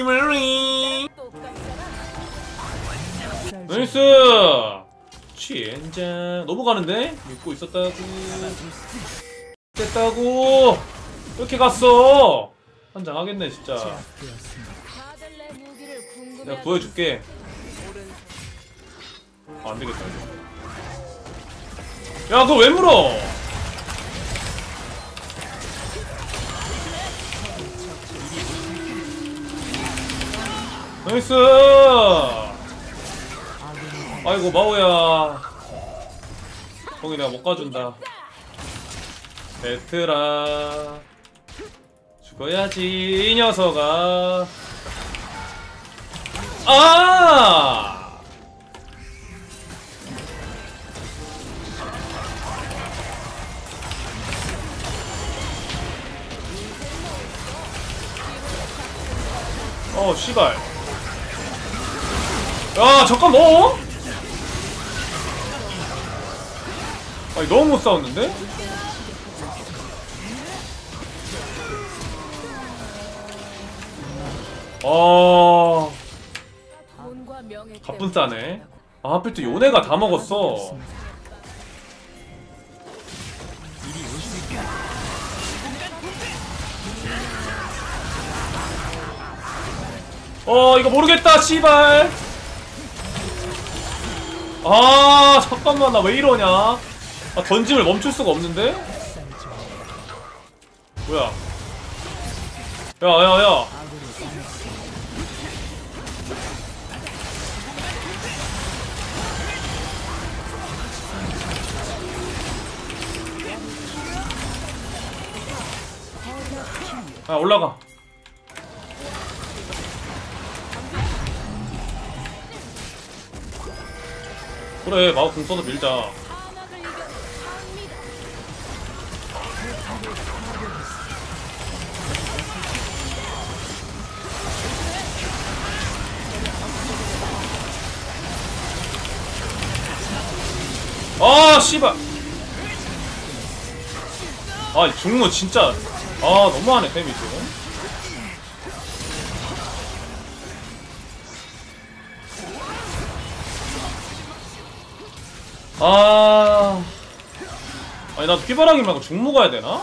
메리. 나이스. 젠장 넘어가는데? 믿고 있었다고. 됐다고. 이렇게 갔어. 환장하겠네 진짜. 내가 구해줄게. 아, 안되겠다 이거. 야 그거 왜 물어? 나이스. 아이고 마오야. 형이 내가 못 가준다. 베트라 죽어야지 이 녀석아. 아! 어 씨발. 야 잠깐만. 아니 너무 못 싸웠는데? 아 가뿐 싸네. 아 하필 또 요네가 다 먹었어. 이거 모르겠다 씨발. 아 잠깐만 나 왜 이러냐. 아 던짐을 멈출 수가 없는데? 뭐야. 야야야. 아 올라가. 그래 마법 공 써서 밀자. 아 씨발. 아 중무 진짜. 아 너무하네 데미지. 아 아니 나도 피바라기 말고 중무 가야 되나?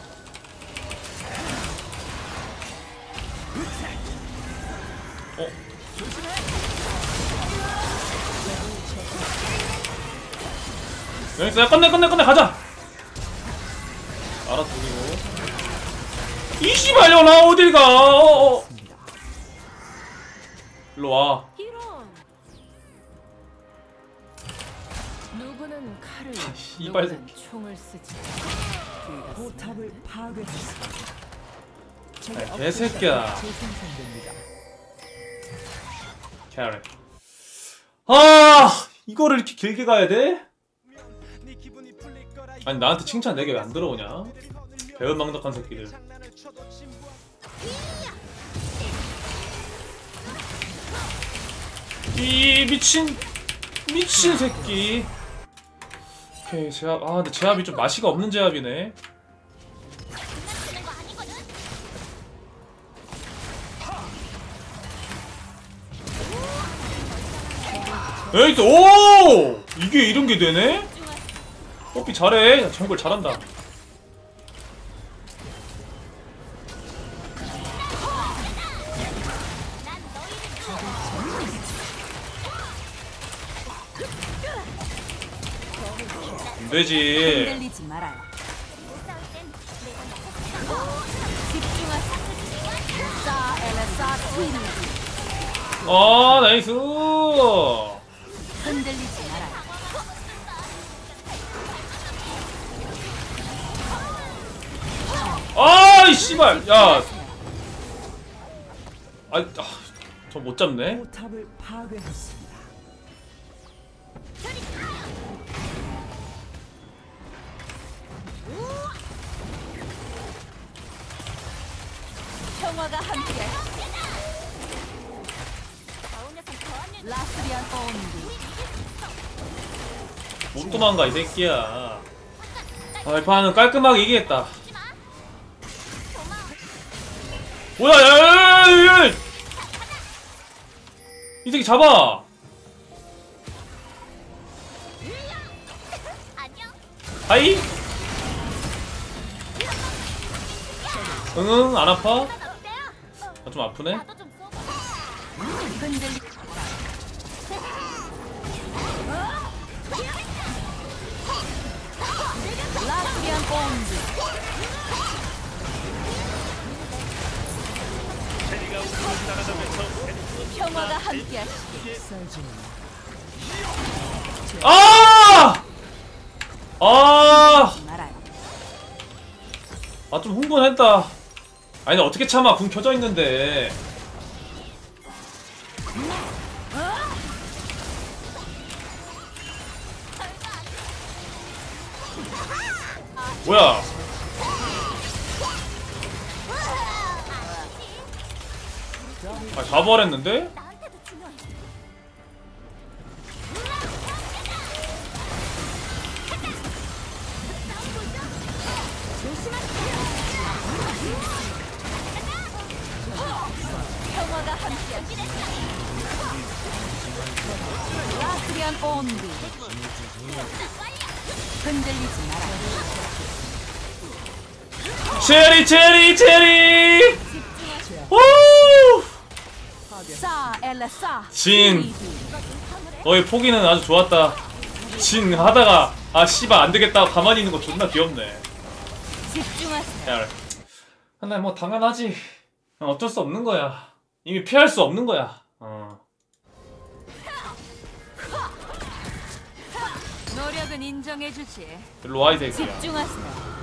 여기서 끝내 가자. 알았어 그리고 이 씨발려나 어딜 가. 일로 와. 누구는 칼을, 이발 누구는 총을 쓰지. 포탑을 파괴했습니다. 아, 개새끼야. 캐럿. 아 이거를 이렇게 길게 가야 돼? 아니 나한테 칭찬 4개 왜 안 들어오냐? 배은망덕한 새끼들. 이 미친 새끼. 오케이 제압. 아 근데 제압이 좀 맛이가 없는 제압이네. 에이스. 오 이게 이런 게 되네? 뽀삐 잘해. 정글 잘한다. 안되지. 흔들리지 말아요. 아 나이스. 흔들리지 말아요. 아이 씨발. 야 저 못 잡네. 포탑을 파괴했습니다. 평화가 함께. 라스리안 온디. 못 도망가 이 새끼야. 이 판은 깔끔하게 이기겠다. 뭐야 야야야야야. 이 새끼 잡아. 하이. 응응 안 아파? 아, 좀 아프네. 흔들리. 라스리안 온드. 평화가 함께하시길. 아! 아! 말아요. 아 좀 흥분했다. 아니 나 어떻게 참아? 궁 켜져 있는데. 뭐야? 아 잡아버렸는데? 평화가 함께하시길. 라스리안 온드. 흔들리지 마라. 체리 체리 체리! 오! 싸 엘라 싸. 진. 너의 포기는 아주 좋았다. 진 하다가 아 씨발 안 되겠다 가만히 있는 거 존나 귀엽네. 집중하세요. 야, 근데 뭐 당연하지. 어쩔 수 없는 거야. 이미 피할 수 없는 거야. 노력은 인정해주지. 일로 와 이 새끼야. 집중하세요.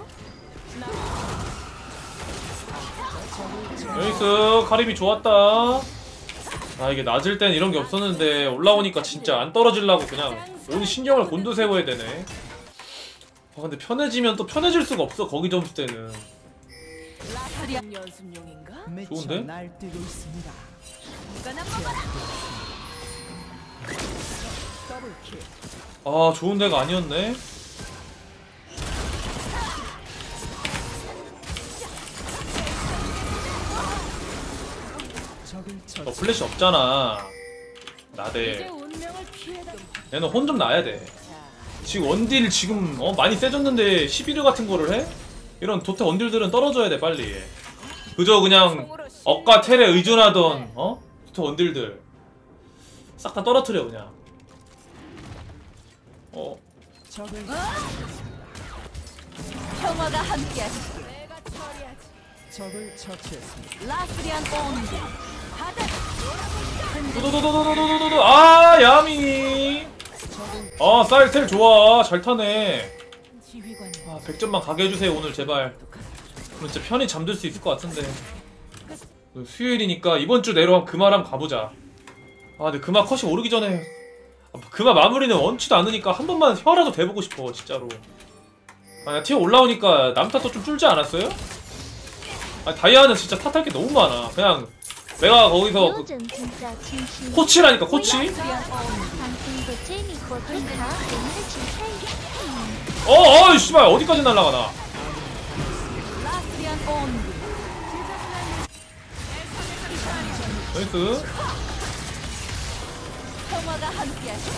여기스 카림이 좋았다. 아 이게 낮을 땐 이런 게 없었는데 올라오니까 진짜 안 떨어지려고 그냥 온 신경을 곤두세워야 되네. 아 근데 편해지면 또 편해질 수가 없어 거기 점수 때는. 라스리안 연습용인가? 좋은데? 날뛰고 있습니다. 더블킬. 아 좋은 데가 아니었네. 적을 너 처치. 플래시 없잖아. 나대. 운명을 피해다. 얘는 혼 좀 나야 돼. 지금 원딜 지금 많이 세졌는데 11일 같은 거를 해? 이런 도태 원딜들은 떨어져야 돼 빨리. 그저 그냥 억과 텔에 의존하던 도태 원딜들 싹 다 떨어뜨려 그냥. 적을 평화가 함께하시길. 내가 처리하지. 적을 처치했습니다. 라스리안 온드. 바다. 도도도도도도도도도. 아 야미. 쌀 텔 좋아. 잘 타네. 지휘관. 100점만 가게 해주세요 오늘 제발. 그럼 진짜 편히 잠들 수 있을 것 같은데. 수요일이니까 이번 주 내로 금화를 한번 가보자. 아 근데 금화 컷이 오르기 전에 금화 마무리는 원치도 않으니까 한 번만 혀라도 대보고 싶어 진짜로. 아 티어 올라오니까 남탓도 좀 줄지 않았어요? 아 다이아는 진짜 탓할 게 너무 많아. 그냥 내가 거기서 그 코치라니까 코치? 라스리안 온드. 당신도 재밌고 좋다. 어이 씨발 어디까지 날아가나. 라스리안 온드. 나이스. 평화가 함께하시길.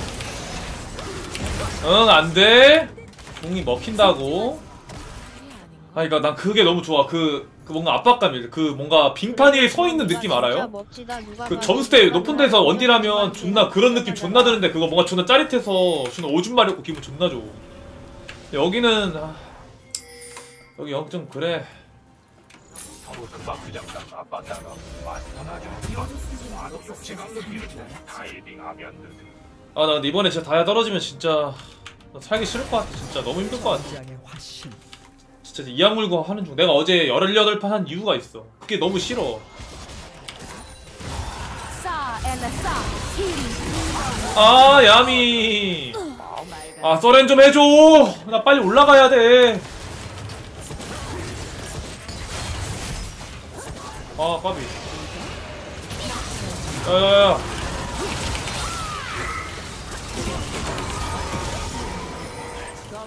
응 안돼. 공이 먹힌다고. 아 그니까 난 그게 너무 좋아. 그 뭔가 압박감이 그 뭔가 빙판 위에 서 있는 느낌 알아요? 그 점수대 높은 데서 원딜하면 존나 그런 느낌 존나 드는데 그거 뭔가 존나 짜릿해서 존나 오줌 마렵고 기분 존나 좋아. 여기는 여기 0점 그래. 아 나 근데 이번에 진짜 다이아 떨어지면 진짜 나 살기 싫을 것 같아. 진짜 너무 힘들 것 같아. 전장의 화신. 진짜 이 악물고 하는 중. 내가 어제 18판 한 이유가 있어. 그게 너무 싫어. 싸 엘라 싸. 힐링. 아 야미. 아 서렌 좀 해줘. 나 빨리 올라가야 돼. 아 까비. 야야야.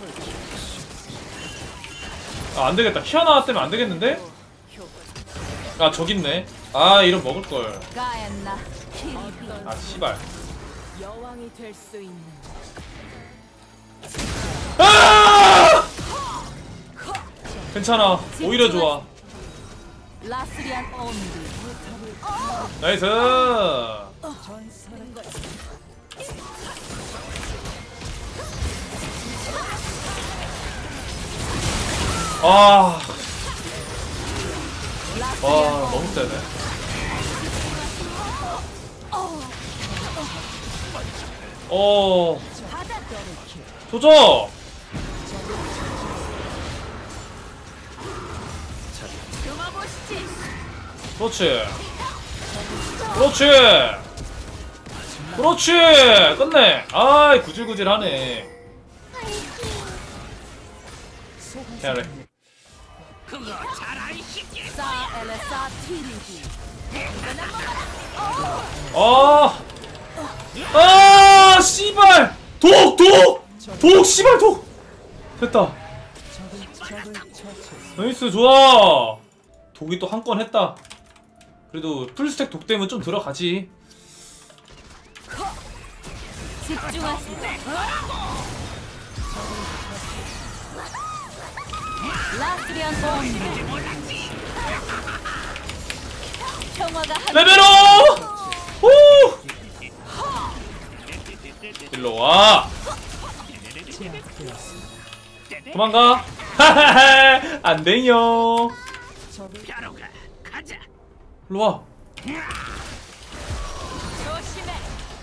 아 안되겠다. 키아나 때문에 안되겠는데? 아 저기 있네. 아 이런 먹을걸. 가엔나 키리비. 아 씨발. 여왕이 될 수 있는. 아! 괜찮아. 오히려 좋아. 라스리안 온디. 나이스. 전설의 아. 와 너무 세네. 어. 조져. 그렇지. 그렇지. 그렇지. 끝내. 아이 구질구질하네. 해야래. 사 엘레사 티리비. 아. 아 씨발. 독 씨발 독. 됐다. 적을 처치했습니다. 나이스 좋아. 독이 또 한 건 했다. 그래도 풀스택 독 때문에 좀 들어가지. 집중하세요. 라스리안 온디. 평화가 한. 레벨업! 후! 일로 와. 제압되었습니다. 도망가. 하하하. 안 돼요. 적을 일로 와. 조심해.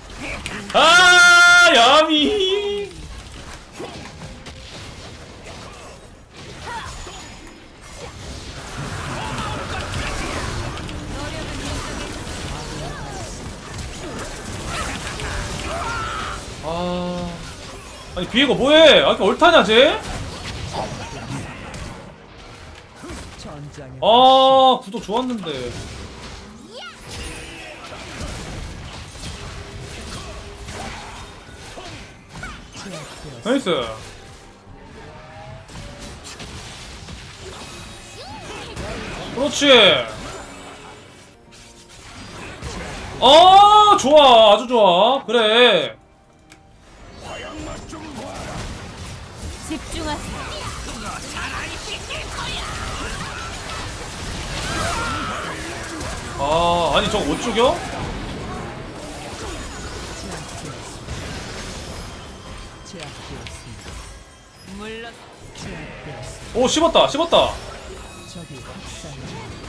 아, 야미. 아, 아니 비에고 뭐해? 아, 이렇게 얼타냐 쟤? 전장에 아, 구도 좋았는데. 제압되었습니다. 나이스. 그렇지. 아, 좋아. 아주 좋아. 그래. 집중하세요. 아, 아니 저거 못 죽여? 제압되었습니다. 물론 제압되었습니다. 오, 씹었다. 씹었다. 적이 확산됩니다.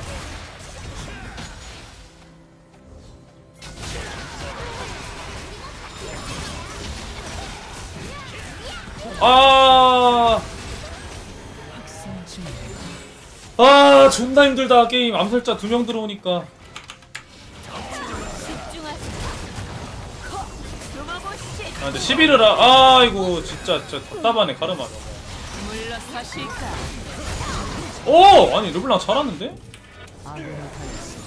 아, 확산 중입니다. 아, 존나 힘들다 게임. 암살자 2명 들어오니까. 집중하세요. 아, 근데 11을 아이고 진짜 답답하네 카르마. 물러서실까? 오, 아니 르블랑 잘하는데? 아군이 당했습니다.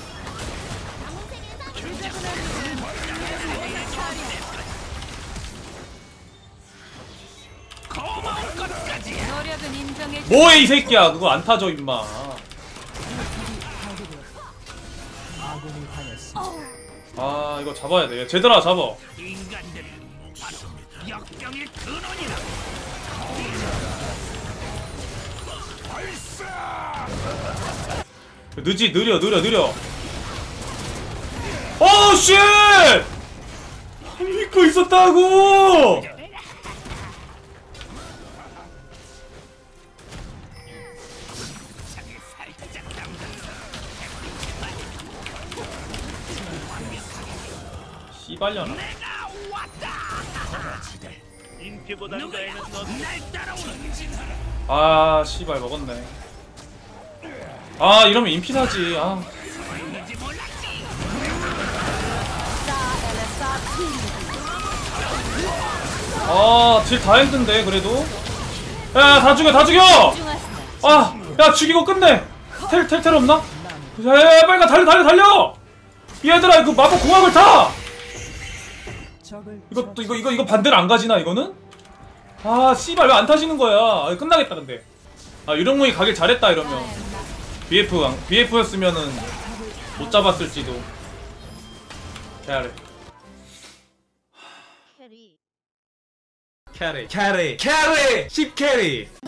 노력은 인정해. 뭐해 이 새끼야. 그거 안 타져 임마. 아군이 당했습니다. 아, 이거 잡아야 돼. 제대로 잡아. 느려. 오, 쉣! 믿고 있었다고! 씨발려나. 아, 씨발 먹었네. 아, 이러면 인피 사지. 아. 사 엘레사 티리비. 아, 딜 다 했는데 그래도. 야, 다 죽여. 집중하세요. 아, 야, 죽이고 끝내. 텔 없나? 야, 빨리 가. 달려. 얘들아, 그 마법 공학을 타. 적을 이거 반대로 안 가지나 이거는? 아, 씨발 왜 안 타시는 거야? 아, 끝나겠다 근데. 아, 유령무이 가길 잘했다 이러면. BF였으면은 못 잡았을지도. 캐리. 캐리. 캐리. 캐리. 캐리. 10캐리.